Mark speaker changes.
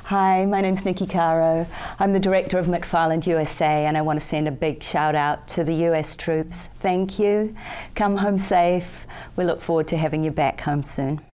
Speaker 1: Hi, my name's Nikki Caro. I'm the director of McFarland USA, and I want to send a big shout out to the US troops. Thank you. Come home safe. We look forward to having you back home soon.